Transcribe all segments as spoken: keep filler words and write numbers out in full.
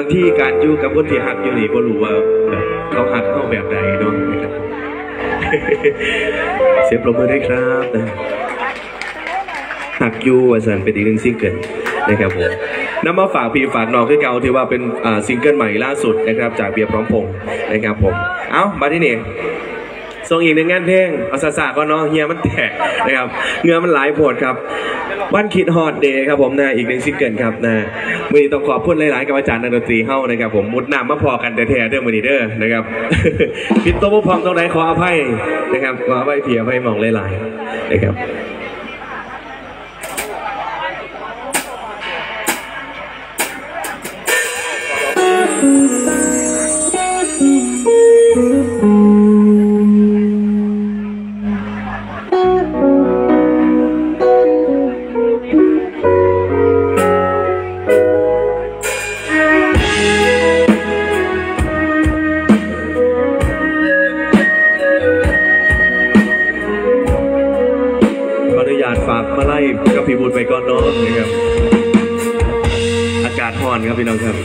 ธีการอยู่กับคนที่หักอยู่นี่บ่รู้ว่าเขาหักเข้าแบบใดเนาะนะครับเสียงปรบมือด้วยครับหักยูอาจารย์เป็นอีกหนึ่งซิงเกิลนะครับผมนำมาฝากพี่ฝากน้องคือเก่าถือว่าเป็นซิงเกิลใหม่ล่าสุดนะครับจากเบียร์พร้อมพงษ์นะครับผมเอ้ามาที่นี่ส่งอีกหนึ่งงานเพลงเอาซาซาก็เนาะเฮียมันแตกนะครับเงือมันหลายโผดครับวันคิดฮอตเดย์ครับผมนะอีกหนึ่งซิงเกิลครับนะมือต้องขอบคุณหลายๆกับอาจารย์นักดนตรีเฮ้านะครับผมมุดน้ำมาพอกันแต่แท้เด้อมือนีเด้อนะครับผิดตัวผู้พร้อมตรงไหนขออภัยนะครับขออภัยเพียอภัยมองหลายๆนะครับฝากมาไล่กับพี่บุญไปก่อนน้องนะครับอากาศร้อนครับพี่น้องครับ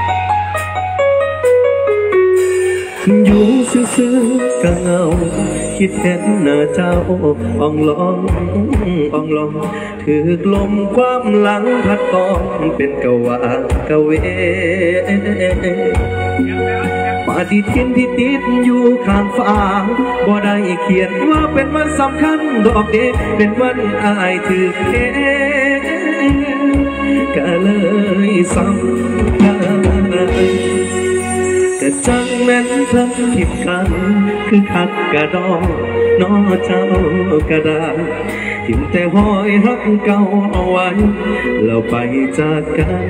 อยู่ซื่อๆก็เงาคิดเห็นหน้าเจ้าอ่องลองอ่องลองถือลมความหลังพัดตองเป็นกะวากะเวปฏิทินที่ติดอยู่ข้างฟ้าบ่ได้เขียนว่าเป็นวันสำคัญดอกเดเป็นวันอายถือแค่ก็เลยสำคัญก็จังแม่นพลันผิดกันคือคักกระดองน้อเจ้ากระดาษทิ้งแต่หอยรักเก่าเอาไว้แล้วไปจากกัน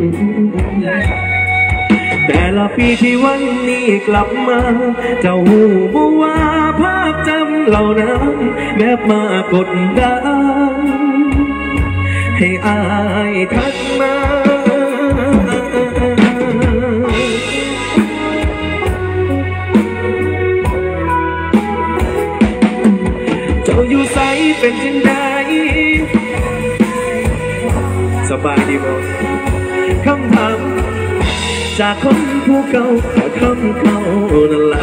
แต่ละปีที่วันนี้กลับมาเจ้าหูบ่ว่าภาพจำเหล่านั้นแบบมากดดันให้อายทักมาเจ้าอยู่ใสเป็นจังใดสบายดีบ่คำถามจากคนผู้เก่าคำเก่านั่นล่ะ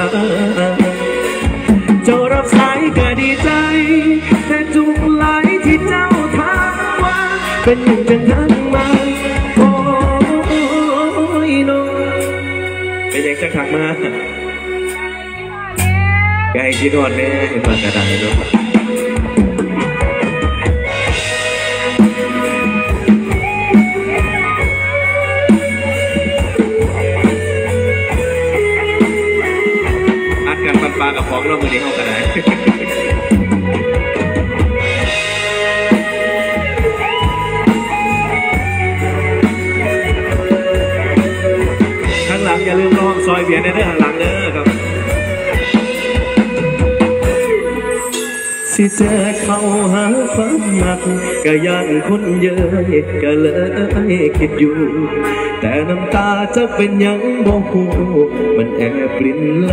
เจ้ารับสายก็ดีใจแต่จุกหลายที่เจ้าถามว่าเป็นอย่างจังทักมาโอ้ยน้องเป็นอย่างจังทักมาแกคิดว่าแน่เห็นมากระดานเลยเนาะปลากับของเรามือนี้เข้ากันได้ข้างหลังอย่าลืมลองซอยเบียร์ในเรื่องข้างหลังเด้อครับสิเจอเข้าหาความหนักก็ยันคนเยอะก็เลยคิดอยู่แต่น้ำตาจะเป็นยังบ่หูมันแอบปริ่มไหล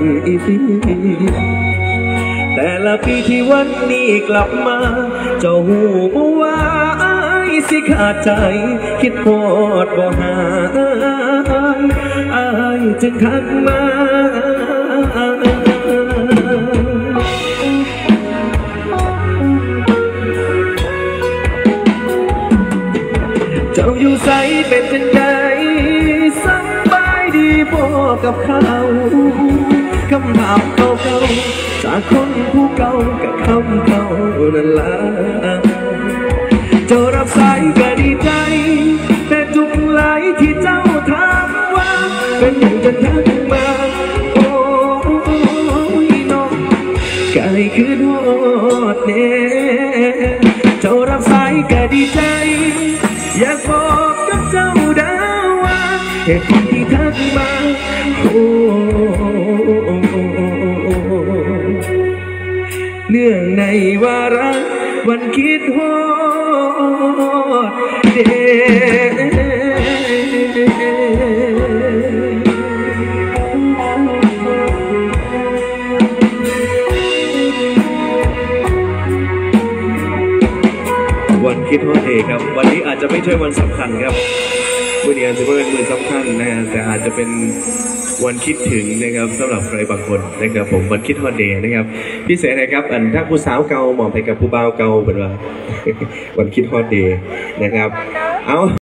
แต่ละปีที่วันนี้กลับมาเจ้าหูว่าอายสิขาดใจคิดโหดบ่หาอายจึงทักมาเจ้าอยู่ใสเป็นจังใดสบายดีบ่กับเขาคำถามเก่าๆจากคนผู้เก่ากับคำเก่านั่นล่ะเจ้ารับสายก็ดีใจแต่จุกหลายที่เจ้าถามว่าเป็นอย่างจะทักมาโอ้ยน้องไก่คือโดดเน่เจ้ารับสายก็ดีใจอยากบอกกับเจ้าดาว่าเหตุผลที่ทักมาโอ้เนื่องในวาระวันคิดฮอดเดวันคิดฮอดเดครับวันนี้อาจจะไม่ใช่วันสำคัญครับมื่อนี้อาจจะเป็นมือสำคัญนะฮะแต่อาจจะเป็นวันคิดถึงนะครับสำหรับใครบางคนนะครับผมวันคิดฮอดเดย์นะครับพิเศษนะครับอันถ้าผู้สาวเก่าหมอบให้กับผู้บ่าวเก่าเป็นว่าวันคิดฮอดเดย์นะครับเอา